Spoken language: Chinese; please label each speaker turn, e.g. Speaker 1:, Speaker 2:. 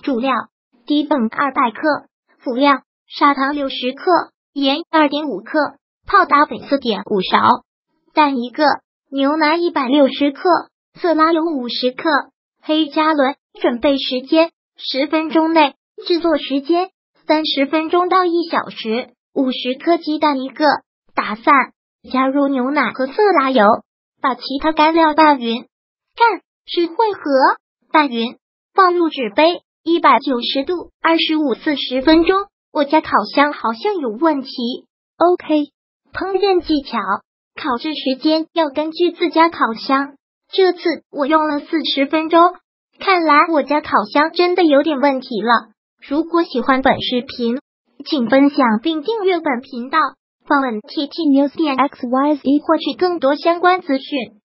Speaker 1: 主料：低粉200克，辅料：砂糖60克，盐2.5克，泡打粉4.5勺，蛋1个，牛奶160克，色拉油50克，黑加仑。准备时间10分钟内，制作时间30分钟到1小时。50克鸡蛋1个，打散，加入牛奶和色拉油，把其他干料拌匀，干是混合，拌匀，放入纸杯，190度25-40分钟。我家烤箱好像有问题。OK， 烹饪技巧：烤制时间要根据自家烤箱，这次我用了40分钟。看来我家烤箱真的有点问题了。如果喜欢本视频，请分享并订阅本频道，访问 ttnews.xyz 获取更多相关资讯。